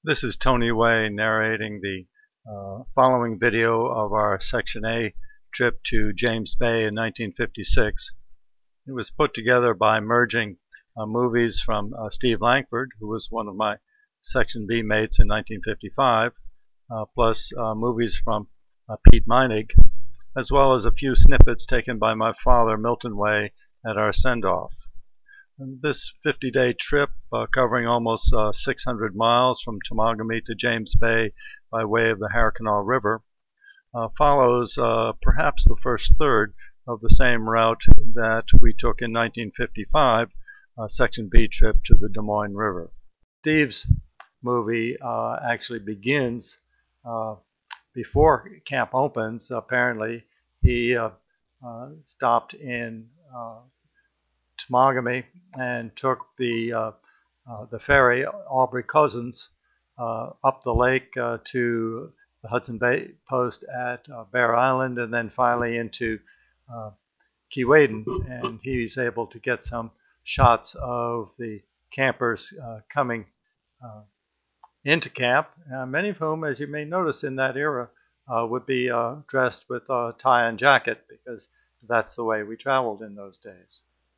This is Tony Way narrating the following video of our Section A trip to James Bay in 1956. It was put together by merging movies from Steve Langford, who was one of my Section B mates in 1955, plus movies from Pete Meinig, as well as a few snippets taken by my father, Milton Way, at our send-off. This 50-day trip, covering almost 600 miles from Temagami to James Bay by way of the Harrikanal River, follows perhaps the first third of the same route that we took in 1955, Section B trip to the Des Moines River. Steve's movie actually begins before camp opens. Apparently, he stopped in Temagami and took the ferry, Aubrey Cousins, up the lake to the Hudson Bay post at Bear Island, and then finally into Keewaydin. And he's able to get some shots of the campers coming into camp, many of whom, as you may notice in that era, would be dressed with a tie and jacket, because that's the way we traveled in those days.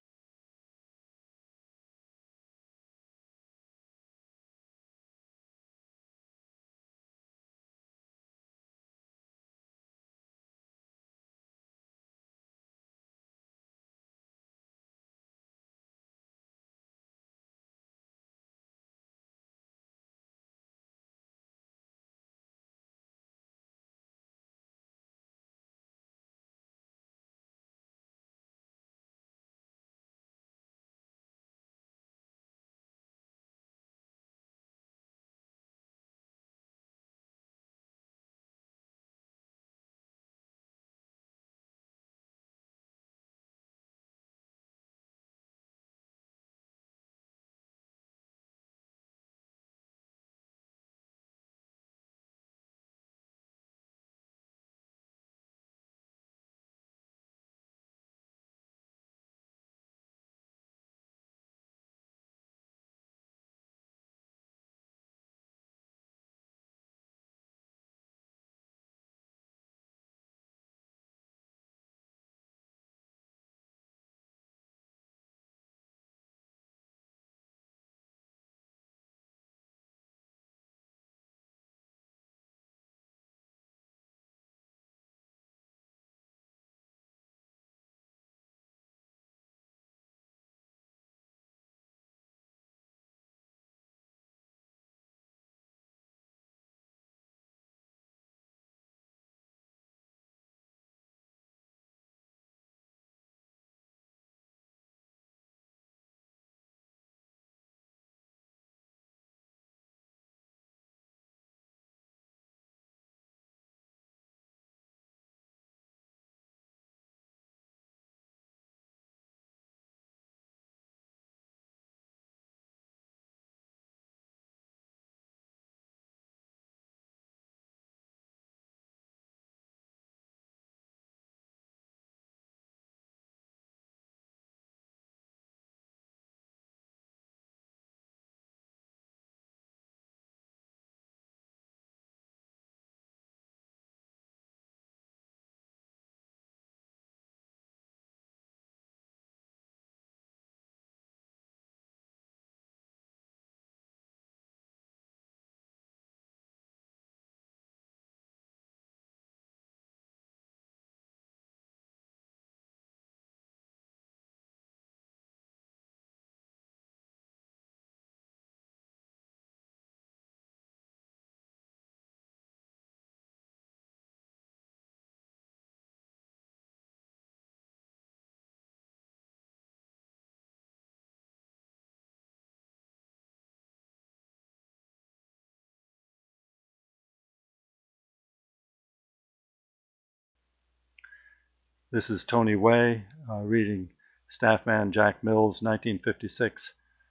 This is Tony Way reading Staffman Jack Mills' 1956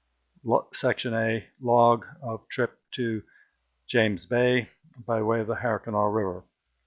Section A log of trip to James Bay by way of the Harrikanal River.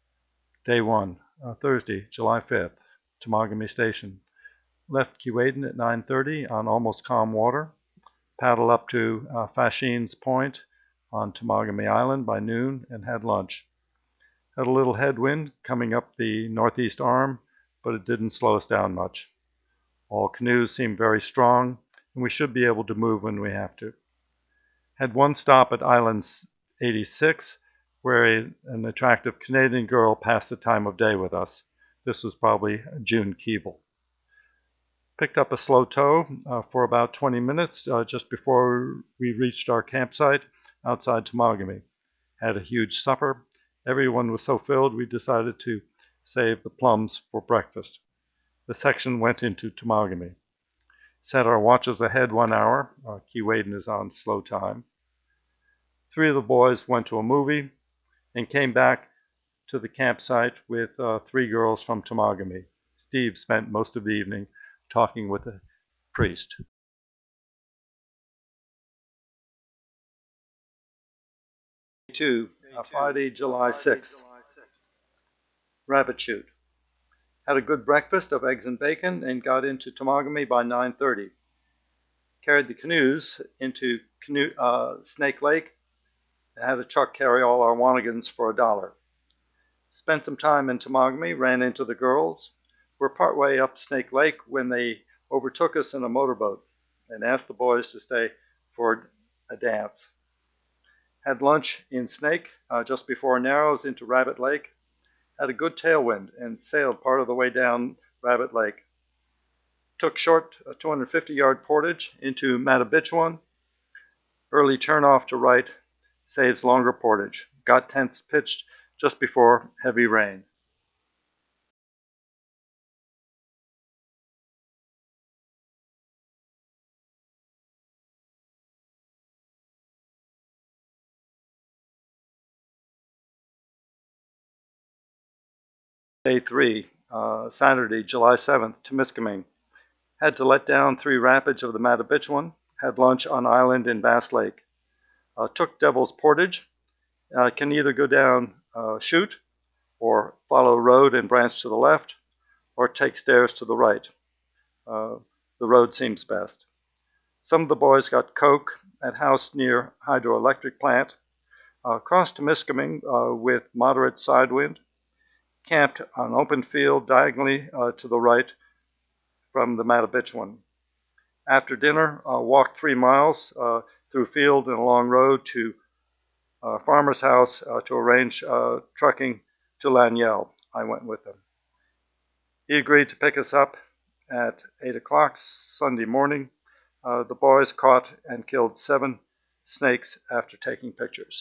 Day 1, Thursday, July 5th, Temagami Station. Left Keewaydin at 9:30 on almost calm water. Paddle up to Fascines Point, on Temagami Island by noon and had lunch. Had a little headwind coming up the northeast arm, but it didn't slow us down much. All canoes seem very strong, and we should be able to move when we have to. Had one stop at Island 86, where an attractive Canadian girl passed the time of day with us. This was probably June Keeble. Picked up a slow tow for about 20 minutes just before we reached our campsite outside Temagami. Had a huge supper. Everyone was so filled we decided to save the plums for breakfast. The section went into Temagami. Set our watches ahead 1 hour. Keewaydin is on slow time. 3 of the boys went to a movie and came back to the campsite with 3 girls from Temagami. Steve spent most of the evening talking with the priest. Friday, July 6th. Rabbit shoot. Had a good breakfast of eggs and bacon and got into Temagami by 9:30. Carried the canoes into Snake Lake and had a truck carry all our wannigans for $1. Spent some time in Temagami, ran into the girls. We're partway up Snake Lake when they overtook us in a motorboat and asked the boys to stay for a dance. Had lunch in Snake just before Narrows into Rabbit Lake. Had a good tailwind and sailed part of the way down Rabbit Lake. Took short 250-yard portage into Matabitchuan. Early turnoff to right saves longer portage. Got tents pitched just before heavy rain. Day 3, Saturday, July 7th, Temiskaming. Had to let down 3 rapids of the Matabitchuan. Had lunch on island in Bass Lake. Took Devil's Portage. Can either go down chute or follow road and branch to the left or take stairs to the right. The road seems best. Some of the boys got coke at house near hydroelectric plant. Crossed Temiskaming with moderate side wind. Camped on open field diagonally to the right from the Matabitchuan. After dinner, walked 3 miles through field and along road to farmer's house to arrange trucking to Lanielle. I went with him. He agreed to pick us up at 8 o'clock Sunday morning. The boys caught and killed 7 snakes after taking pictures.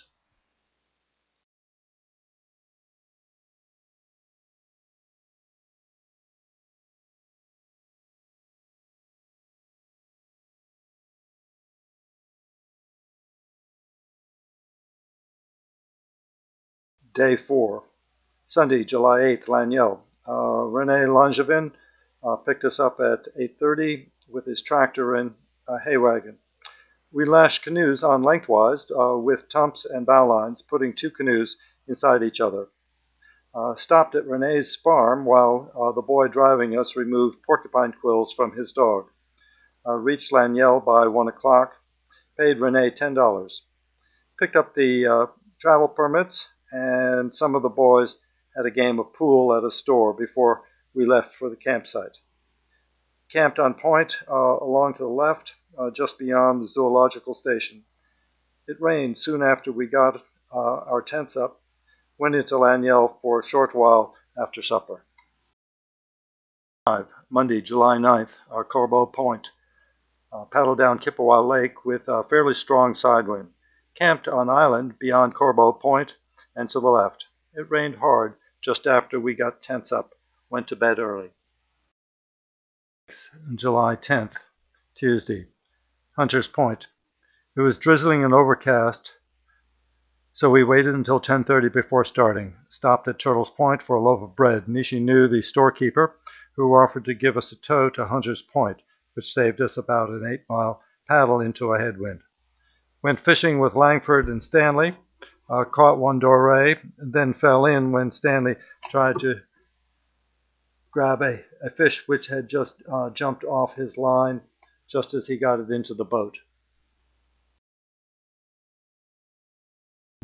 Day 4, Sunday, July 8th, Lanielle. Rene Langevin picked us up at 8:30 with his tractor and hay wagon. We lashed canoes on lengthwise with tumps and bow lines, putting 2 canoes inside each other. Stopped at Rene's farm while the boy driving us removed porcupine quills from his dog. Reached Lanielle by 1 o'clock. Paid Rene $10. Picked up the travel permits, and some of the boys had a game of pool at a store before we left for the campsite. Camped on point along to the left, just beyond the zoological station. It rained soon after we got our tents up. Went into Lanielle for a short while after supper. Monday, July 9th, Corbeau Point. Paddled down Kippawa Lake with a fairly strong side wind. Camped on island beyond Corbeau Point and to the left. It rained hard just after we got tents up. Went to bed early. July 10th, Tuesday, Hunters Point. It was drizzling and overcast, so we waited until 10:30 before starting. Stopped at Turtles Point for a loaf of bread. Nishi knew the storekeeper, who offered to give us a tow to Hunters Point, which saved us about an 8-mile paddle into a headwind. Went fishing with Langford and Stanley. Caught 1 doré, then fell in when Stanley tried to grab a fish which had just jumped off his line just as he got it into the boat.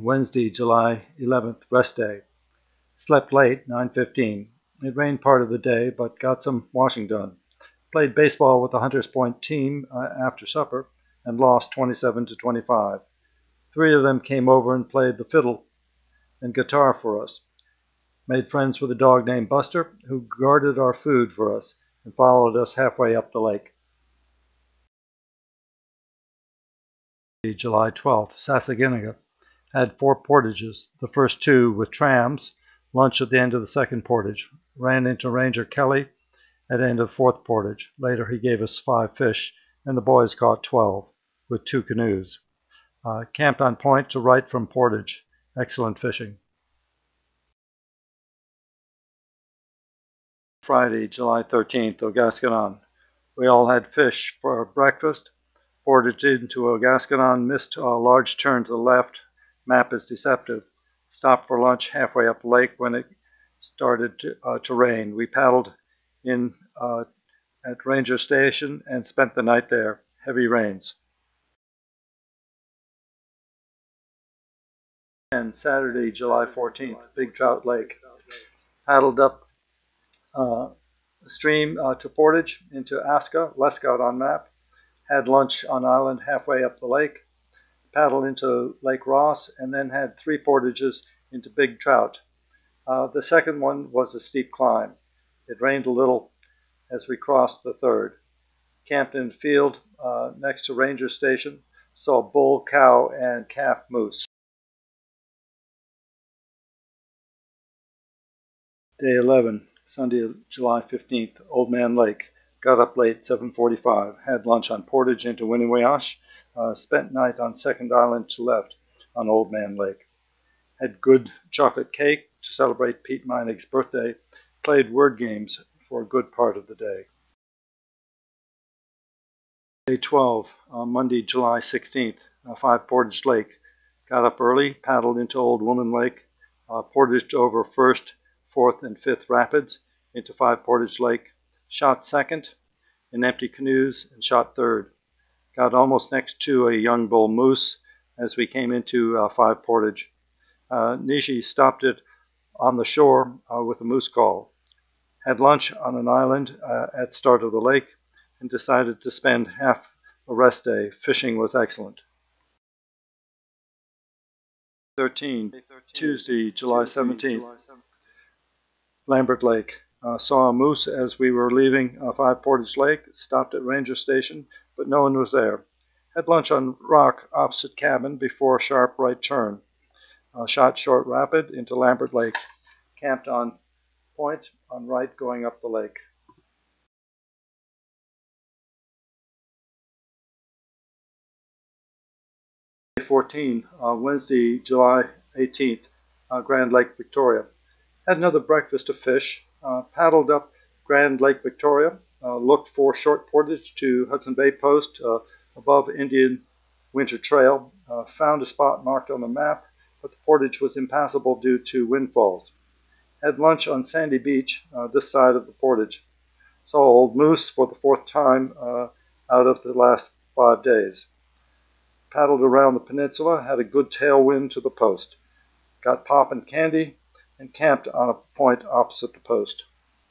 Wednesday, July 11th, rest day. Slept late, 9:15. It rained part of the day, but got some washing done. Played baseball with the Hunters Point team after supper and lost 27-25. Three of them came over and played the fiddle and guitar for us. Made friends with a dog named Buster, who guarded our food for us and followed us halfway up the lake. July 12th, Sassagonaga. Had 4 portages, the first 2 with trams, lunch at the end of the second portage. Ran into Ranger Kelly at the end of the 4th portage. Later he gave us 5 fish, and the boys caught 12, with 2 canoes. Camped on point to right from portage. Excellent fishing. Friday, July 13th, Ogaskanon. We all had fish for breakfast. Portaged into Ogaskanon, missed a large turn to the left. Map is deceptive. Stopped for lunch halfway up the lake when it started to rain. We paddled in at Ranger Station and spent the night there. Heavy rains. And Saturday, July 14th, Big Trout Lake. Paddled up stream to Portage into Aska, Lescott on map. Had lunch on island halfway up the lake. Paddled into Lake Ross, and then had 3 portages into Big Trout. The second one was a steep climb. It rained a little as we crossed the third. Camped in the field next to Ranger Station. Saw bull, cow, and calf moose. Day 11, Sunday, July 15th, Old Man Lake. Got up late, 7:45. Had lunch on portage into Winniwayash. Spent night on second island to left on Old Man Lake. Had good chocolate cake to celebrate Pete Meinig's birthday. Played word games for a good part of the day. Day 12, Monday, July 16th, 5 Portage Lake. Got up early, paddled into Old Woman Lake, portaged over 1st, 4th, and 5th Rapids into 5 Portage Lake. Shot 2nd in empty canoes and shot 3rd. Got almost next to a young bull moose as we came into 5 Portage. Nishi stopped it on the shore with a moose call. Had lunch on an island at start of the lake and decided to spend half a rest day. Fishing was excellent. 13, Tuesday, July 17th, Lambert Lake. Saw a moose as we were leaving 5 Portage Lake. Stopped at Ranger Station, but no one was there. Had lunch on rock opposite cabin before a sharp right turn. Shot short rapid into Lambert Lake. Camped on point on right going up the lake. Day 14, Wednesday, July 18th, Grand Lake, Victoria. Had another breakfast of fish. Paddled up Grand Lake, Victoria. Looked for short portage to Hudson Bay Post above Indian Winter Trail. Found a spot marked on the map, but the portage was impassable due to windfalls. Had lunch on Sandy Beach, this side of the portage. Saw Old Moose for the 4th time out of the last 5 days. Paddled around the peninsula, had a good tailwind to the post. Got pop and candy, and camped on a point opposite the post.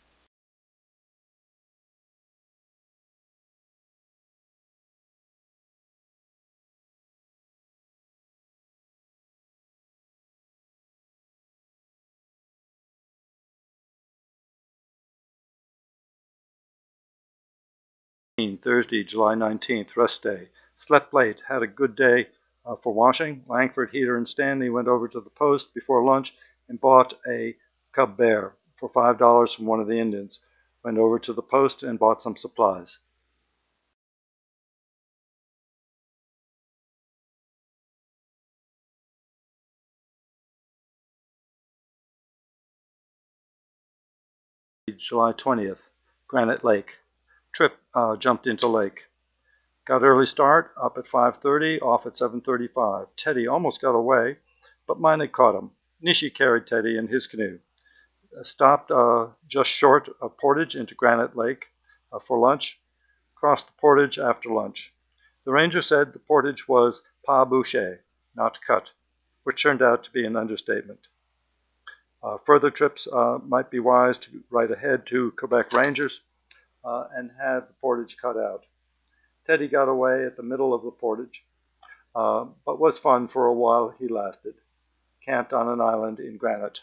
Thursday, July 19th, rest day. Slept late, had a good day for washing. Langford, Heater, and Stanley went over to the post before lunch and bought a cub bear for $5 from one of the Indians. Went over to the post and bought some supplies. July 20th, Granite Lake. Trip jumped into lake. Got early start, up at 5:30, off at 7:35. Teddy almost got away, but Meinig caught him. Nishi carried Teddy in his canoe. Stopped just short of Portage into Granite Lake for lunch. Crossed the Portage after lunch. The ranger said the portage was pas bouché, not cut. which turned out to be an understatement. Further trips might be wise to write ahead to Quebec Rangers and have the portage cut out. Teddy got away at the middle of the portage, but was fun for a while he lasted. Camped on an island in Granite.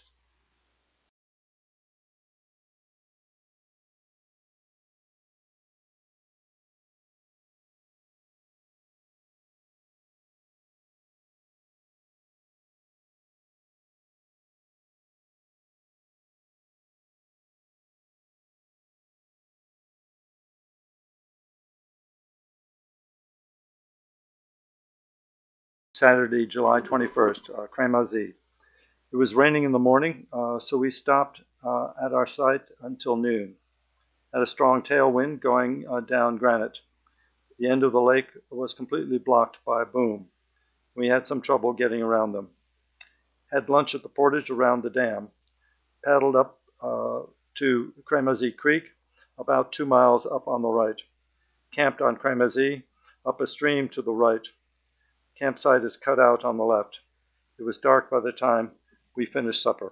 Saturday, July 21st, Crémazie. It was raining in the morning, so we stopped at our site until noon. Had a strong tailwind going down Granite. The end of the lake was completely blocked by a boom. We had some trouble getting around them. Had lunch at the portage around the dam. Paddled up to Crémazie Creek, about 2 miles up on the right. Camped on Crémazie, up a stream to the right. Campsite is cut out on the left. It was dark by the time we finished supper.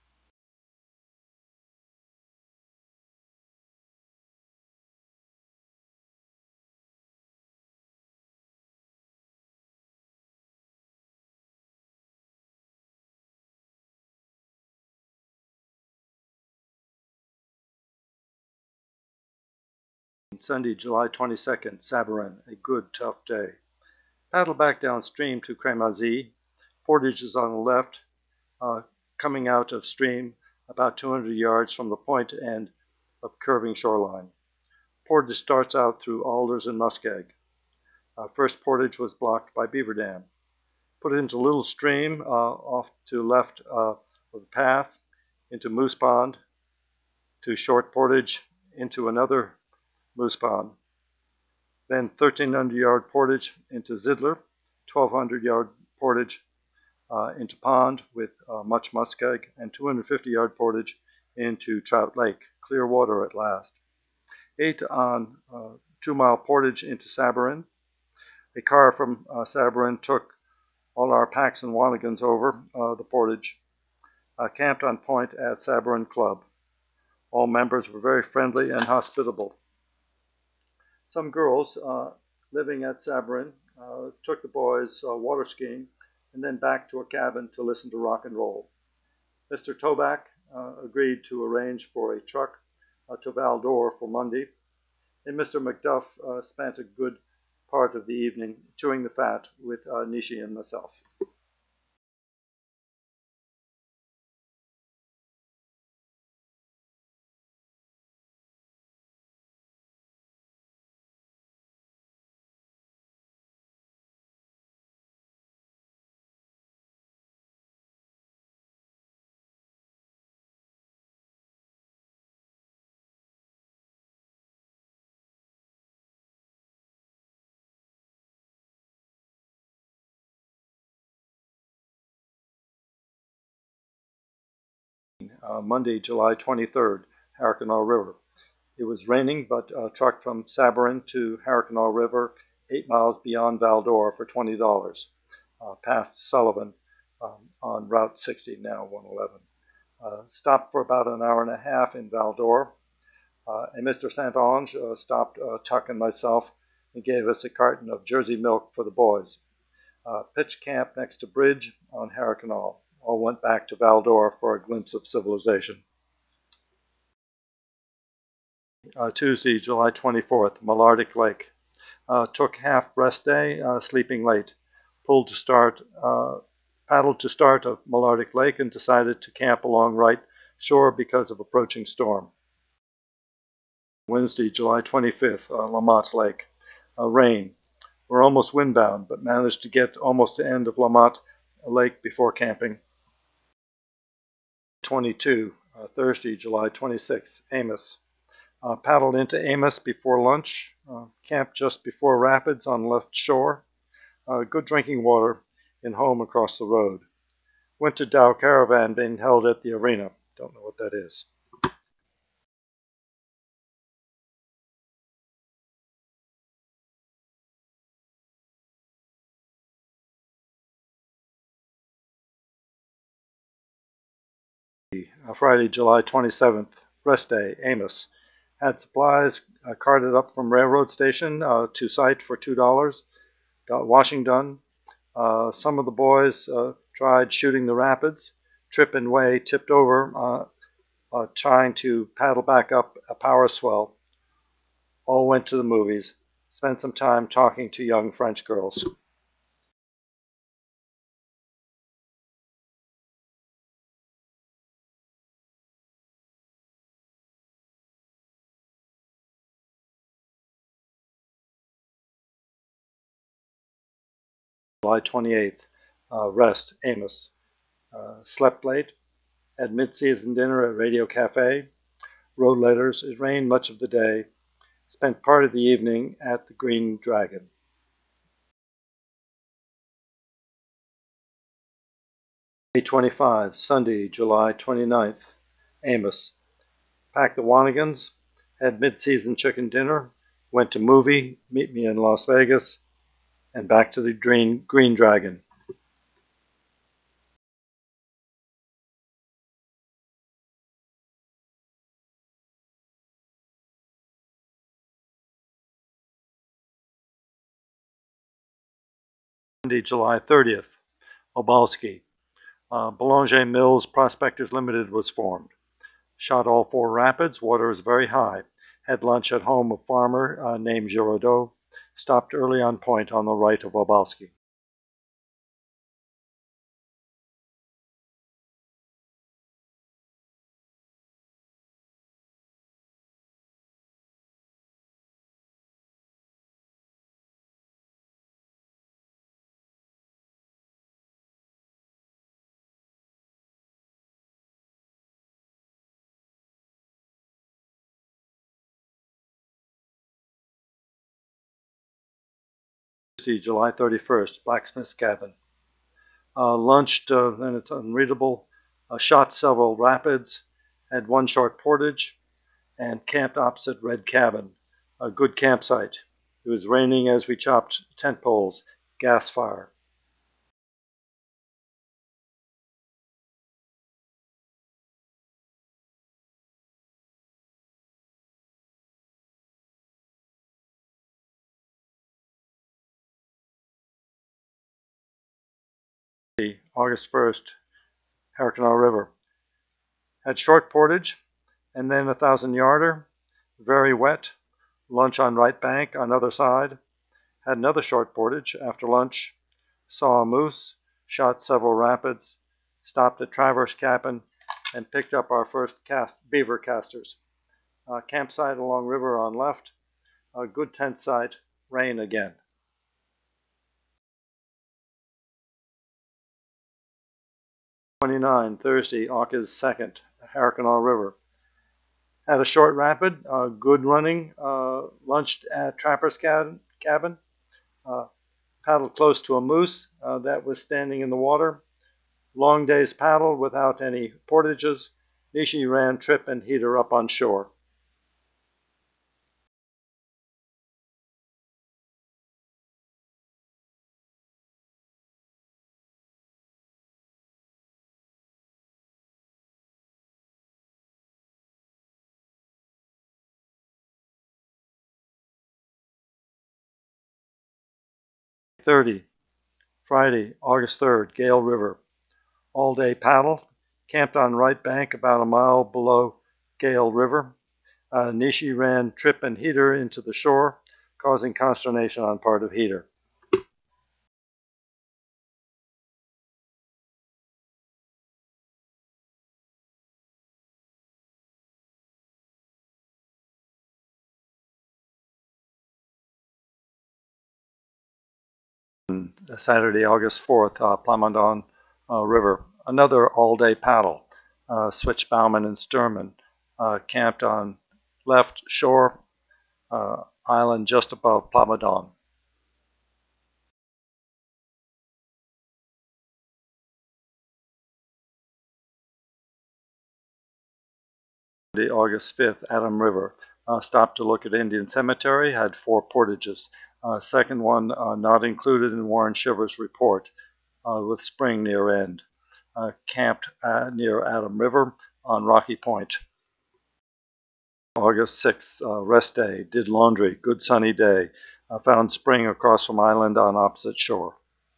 Sunday, July 22nd, Sabourin, a good, tough day. Paddle back downstream to Crémazie. Portage is on the left, coming out of stream about 200 yards from the point end of curving shoreline. Portage starts out through alders and muskeg. First portage was blocked by Beaver Dam. Put into Little Stream off to left of the path, into Moose Pond, to Short Portage, into another Moose Pond. Then 1,300-yard portage into Zidler, 1,200-yard portage into Pond with much muskeg, and 250-yard portage into Trout Lake. Clear water at last. 8 on 2-mile portage into Sabourin. A car from Sabourin took all our packs and wanigans over the portage. Camped on point at Sabourin Club. All members were very friendly and hospitable. Some girls living at Sabourin took the boys water skiing and then back to a cabin to listen to rock and roll. Mr. Toback agreed to arrange for a truck to Val d'Or for Monday, and Mr. McDuff spent a good part of the evening chewing the fat with Nishi and myself. Monday, July 23rd, Harricanal River. It was raining, but a truck from Sabourin to Harricanal River, 8 miles beyond Val d'Or for $20, past Sullivan on Route 60, now 111. Stopped for about an hour and a half in Val d'Or, and Mr. Saint-Onge stopped Tuck and myself and gave us a carton of Jersey milk for the boys. Pitched camp next to Bridge on Harricanal. All went back to Val d'Or for a glimpse of civilization. Tuesday, July 24th, Malartic Lake. Took half rest day, sleeping late. Paddled to start of Malartic Lake and decided to camp along right shore because of approaching storm. Wednesday, July 25th, Lamotte Lake. Rain. We're almost windbound, but managed to get almost to end of Lamotte Lake before camping. 22, Thursday, July 26th, Amos. Paddled into Amos before lunch. Camped just before rapids on left shore. Good drinking water and home across the road. Went to Dow Caravan being held at the arena. Don't know what that is. Friday, July 27th, rest day, Amos. Had supplies carted up from railroad station to site for $2. Got washing done. Some of the boys tried shooting the rapids. Trip and Way tipped over trying to paddle back up a power swell. All went to the movies. Spent some time talking to young French girls. July 28th, rest, Amos. Slept late, had mid-season dinner at Radio Cafe, wrote letters. It rained much of the day. Spent part of the evening at the Green Dragon. May 25, Sunday, July 29th, Amos. Packed the Wanigans, had mid-season chicken dinner, went to movie, meet me in Las Vegas, and back to the Green Dragon. Monday, July 30th, Obalski. Boulanger Mills Prospectors Limited was formed. Shot all 4 rapids. Water is very high. Had lunch at home of farmer named Giraudot. Stopped early on point on the right of Obalski. Tuesday, July 31st, Blacksmith's Cabin. Lunched, and it's unreadable. Shot several rapids. Had 1 short portage. And camped opposite Red Cabin. A good campsite. It was raining as we chopped tent poles. Gas fire. August 1st, Harricanow River. Had short portage, and then a 1,000-yarder, very wet. Lunch on right bank on other side. Had another short portage after lunch. Saw a moose, shot several rapids, stopped at Traverse Cabin, and picked up our first beaver casters. Campsite along river on left. A good tent site. Rain again. 29, Thursday, August 2nd, Harricanow River. Had a short rapid, good running, lunched at Trapper's Cabin, paddled close to a moose that was standing in the water. Long day's paddle without any portages. Nishi ran Trip and Heater up on shore. Friday, August 3rd, Gale River. All day paddle. Camped on right bank about a mile below Gale River. Nishi ran Trip and Heater into the shore, causing consternation on part of Heater. Saturday, August 4th, Plamondon River. Another all-day paddle. Switched Bauman and Sturman. Camped on left shore island just above Plamondon. August 5th, Adam River. Stopped to look at Indian Cemetery. Had 4 portages. Second one not included in Warren Shiver's report, with spring near end. camped near Adam River on Rocky Point. August 6th, rest day, did laundry, good sunny day. Found spring across from island on opposite shore.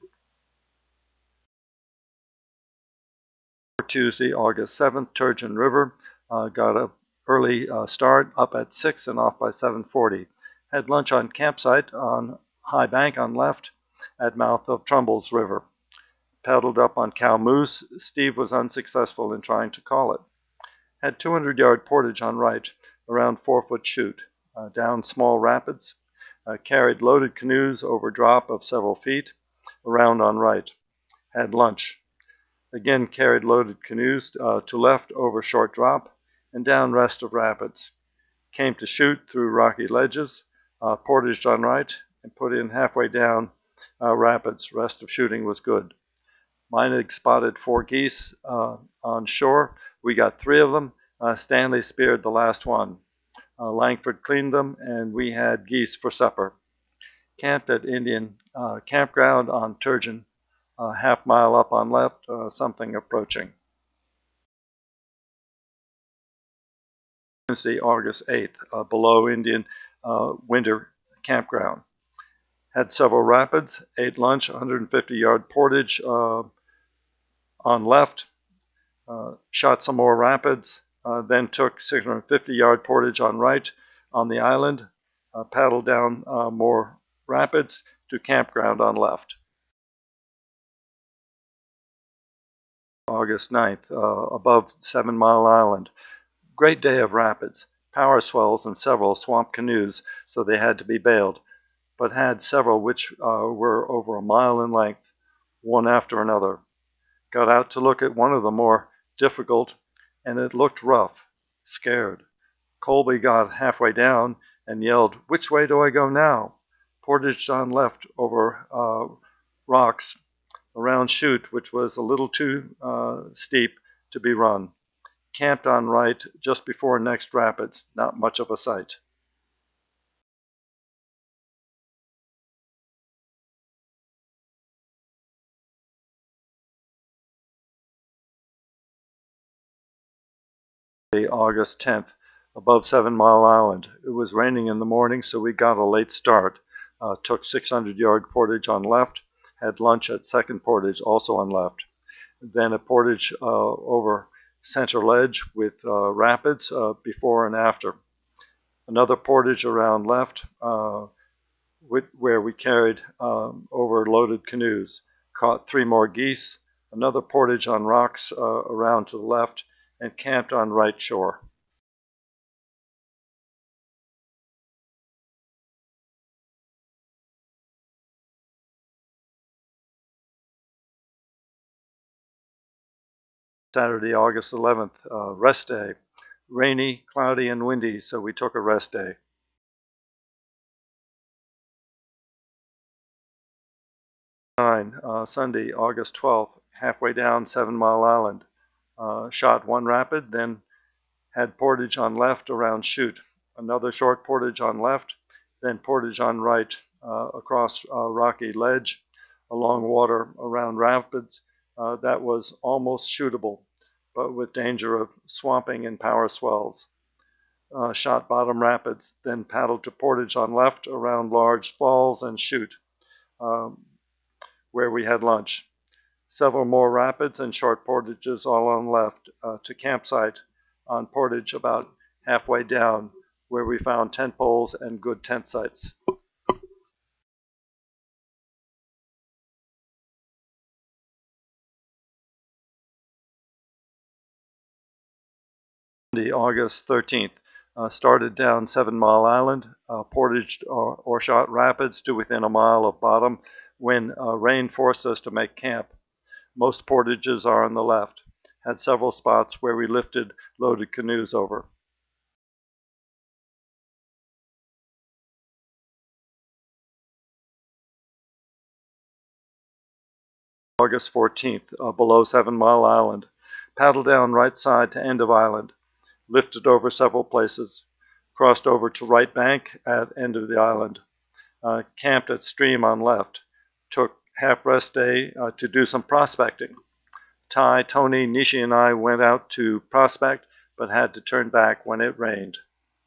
Tuesday, August 7th, Turgeon River, got a early start, up at 6 and off by 7:40. Had lunch on campsite on High Bank on left at mouth of Trumbull's River. Paddled up on Cow Moose. Steve was unsuccessful in trying to call it. Had 200-yard portage on right, around 4-foot chute. Down small rapids. Carried loaded canoes over drop of several feet, around on right. Had lunch. Again carried loaded canoes to left over short drop and down rest of rapids. Came to chute through rocky ledges, portaged on right, and put in halfway down rapids. Rest of shooting was good. Meinig spotted 4 geese on shore. We got 3 of them. Stanley speared the last one. Langford cleaned them, and we had geese for supper. Camped at Indian campground on Turgeon, half-mile up on left, something approaching. Wednesday, August 8th, below Indian winter campground. Had several rapids, ate lunch, 150-yard portage on left, shot some more rapids, then took 650-yard portage on right on the island, paddled down more rapids to campground on left. August 9th, above 7 Mile Island. Great day of rapids, power swells and several swamp canoes, so they had to be bailed, but had several which were over a mile in length, one after another. Got out to look at one of the more difficult, and it looked rough. Scared. Colby got halfway down and yelled, "Which way do I go now?" Portaged on left over rocks around chute, which was a little too steep to be run. Camped on right just before next rapids. Not much of a sight. August 10th, above 7 Mile Island. It was raining in the morning, so we got a late start. Took 600-yard portage on left, had lunch at second portage, also on left. Then a portage over center ledge with rapids before and after. Another portage around left where we carried over loaded canoes. Caught 3 more geese. Another portage on rocks around to the left, and camped on right shore. Saturday, August 11th, rest day. Rainy, cloudy, and windy, so we took a rest day. Sunday, August 12th, halfway down 7 Mile Island. Shot 1 rapid, then had portage on left around chute. Another short portage on left, then portage on right across rocky ledge, along water around rapids. That was almost shootable, but with danger of swamping and power swells. Shot bottom rapids, then paddled to portage on left around large falls and chute, where we had lunch. Several more rapids and short portages all on left to campsite on portage about halfway down, where we found tent poles and good tent sites. August 13th, started down 7 Mile Island, portaged or shot rapids to within a mile of bottom when rain forced us to make camp. Most portages are on the left. Had several spots where we lifted loaded canoes over. August 14th, below 7 Mile Island. Paddled down right side to end of island. Lifted over several places. Crossed over to right bank at end of the island. Camped at stream on left. Took half rest day to do some prospecting. Ty, Tony, Nishi, and I went out to prospect, but had to turn back when it rained.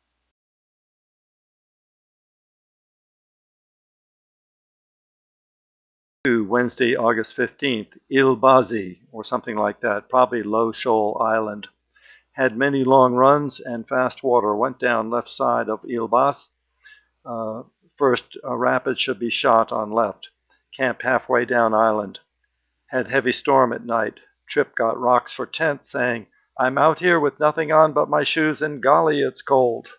Wednesday, August 15th, Ilbazi, or something like that, probably Low Shoal Island. Had many long runs and fast water. Went down left side of Ilbas. First rapid should be shot on left. Camped halfway down island. Had heavy storm at night. Trip got rocks for tent, saying, "I'm out here with nothing on but my shoes, and golly, it's cold."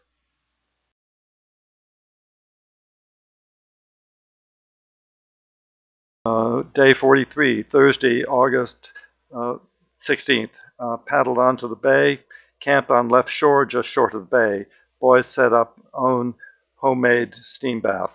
Day 43, Thursday, August 16th. Paddled onto the bay, camped on left shore just short of the bay. Boys set up own homemade steam bath.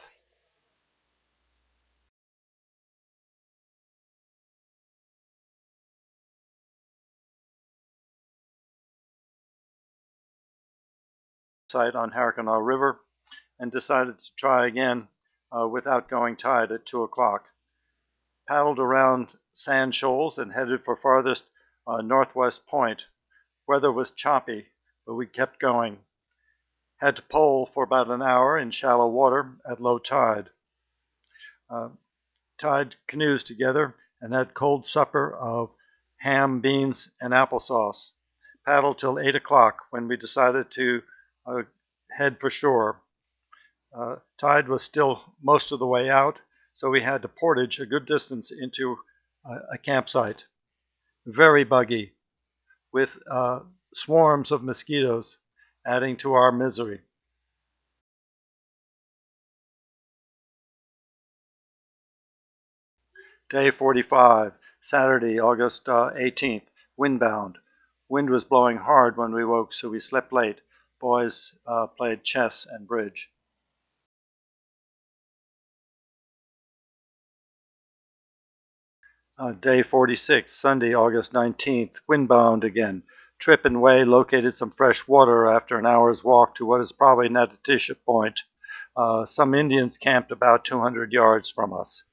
Site on Harricana River, and decided to try again without going tide at 2 o'clock. Paddled around sand shoals and headed for farthest northwest point. Weather was choppy, but we kept going. Had to pole for about an hour in shallow water at low tide. Tied canoes together and had cold supper of ham, beans, and applesauce. Paddled till 8 o'clock when we decided to head for shore. Tide was still most of the way out, so we had to portage a good distance into a campsite. Very buggy, with swarms of mosquitoes adding to our misery. Day 45, Saturday, August 18th, windbound. Wind was blowing hard when we woke, so we slept late. Boys played chess and bridge. Day 46, Sunday, August 19th, windbound again. Trip and Way located some fresh water after an hour's walk to what is probably Natatisha Point. Some Indians camped about 200 yards from us.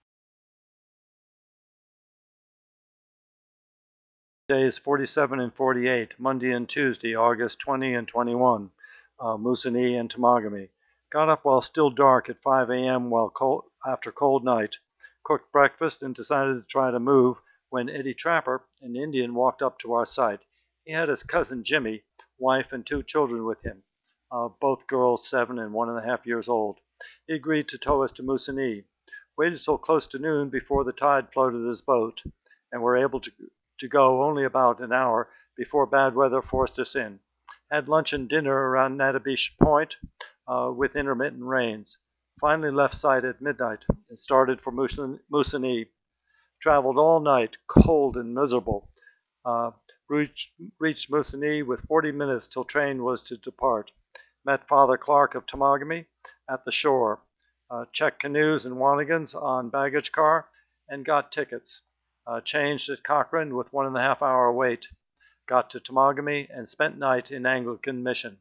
Days 47 and 48, Monday and Tuesday, August 20 and 21, Moosonee and Temagami. Got up while still dark at 5 a.m. after cold night. Cooked breakfast and decided to try to move when Eddie Trapper, an Indian, walked up to our site. He had his cousin Jimmy, wife, and 2 children with him, both girls 7 and 1.5 years old. He agreed to tow us to Moosonee. Waited till close to noon before the tide floated his boat, and were able to go only about an hour before bad weather forced us in. Had lunch and dinner around Natatisha Point with intermittent rains. Finally left site at midnight and started for Moosonee. Traveled all night, cold and miserable. Reached Moosonee with 40 minutes till train was to depart. Met Father Clark of Temagami at the shore. Checked canoes and wanigans on baggage car and got tickets. Changed at Cochrane with 1.5 hour wait. Got to Temagami and spent night in Anglican Mission.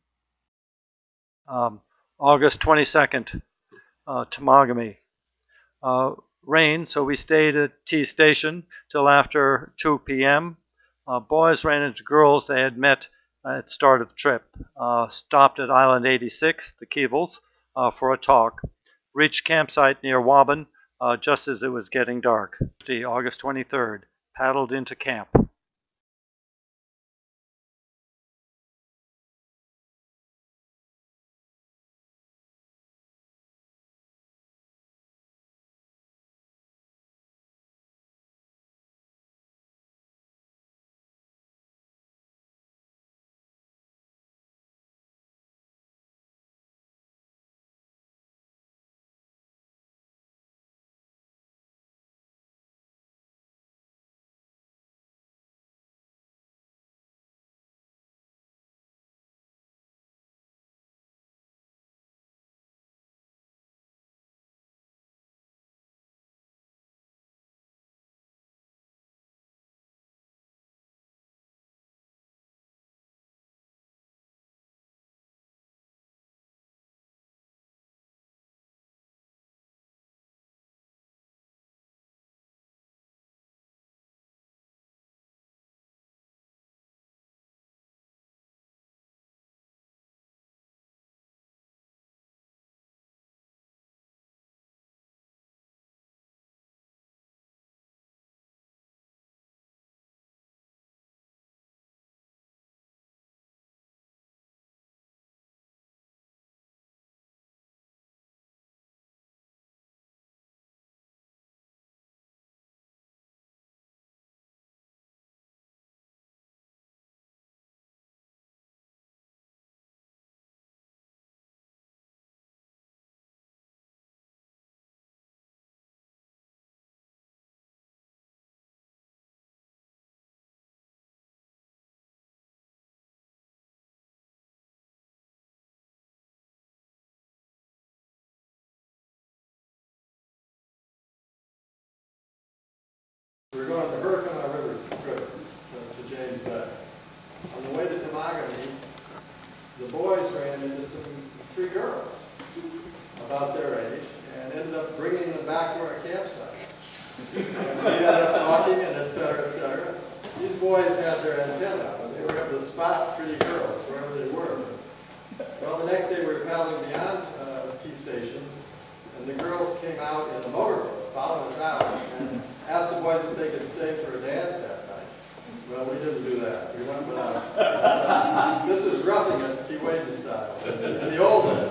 August 22nd, Temagami. Rain, so we stayed at T Station till after 2 p.m. Boys ran into girls they had met at the start of the trip. Stopped at Island 86, the Kevels, for a talk. Reached campsite near Waban just as it was getting dark. August 23rd, paddled into camp. We were going on the Hurricane River trip to James Bay. On the way to Temagami, the boys ran into three girls about their age and ended up bringing them back to our campsite. And we ended up talking and et cetera, et cetera. These boys had their antenna up and they were able to spot pretty girls wherever they were. Well, the next day we were paddling beyond Key Station and the girls came out in a motorboat, followed us out, and asked the boys if they could stay for a dance that night. Well, we didn't do that. We went without. This is roughing it, Keewatin style, in the old days.